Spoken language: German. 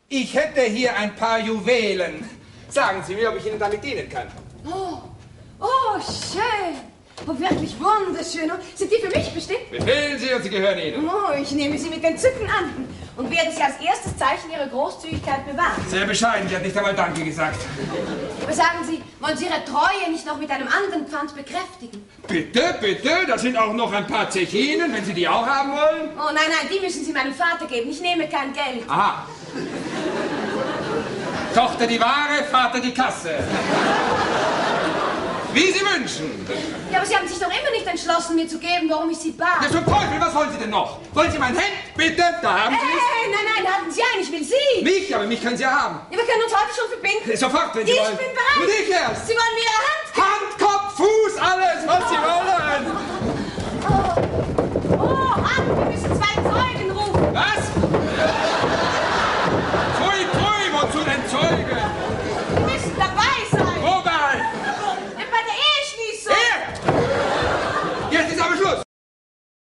Ich hätte hier ein paar Juwelen. Sagen Sie mir, ob ich Ihnen damit dienen kann. Oh, schön. Oh, wirklich wunderschön. Sind die für mich bestimmt? Befehlen Sie und sie gehören Ihnen. Oh, ich nehme sie mit Entzücken an und werde sie als erstes Zeichen Ihrer Großzügigkeit bewahren. Sehr bescheiden, sie hat nicht einmal Danke gesagt. Aber sagen Sie, wollen Sie Ihre Treue nicht noch mit einem anderen Pfand bekräftigen? Bitte, bitte, da sind auch noch ein paar Zechinen, wenn Sie die auch haben wollen. Oh, nein, nein, die müssen Sie meinem Vater geben. Ich nehme kein Geld. Aha. Tochter die Ware, Vater die Kasse. Wie Sie wünschen. Ja, aber Sie haben sich doch immer nicht entschlossen, mir zu geben, warum ich Sie bat. Ja, zum Teufel, was wollen Sie denn noch? Wollen Sie mein Hemd? Bitte, da haben Sie es. Hey, nein, halten Sie ein, ich will Sie. Mich, aber mich können Sie ja haben. Ja, wir können uns heute schon verbinden. Sofort, wenn Sie Ich wollen. bin bereit. Und ich erst. Sie wollen mir Ihre Hand? Hand, Kopf, Fuß, alles, was Sie wollen. Oh, Hand, wir müssen 2 Zeugen rufen. Was? Pfui, pfui, wozu denn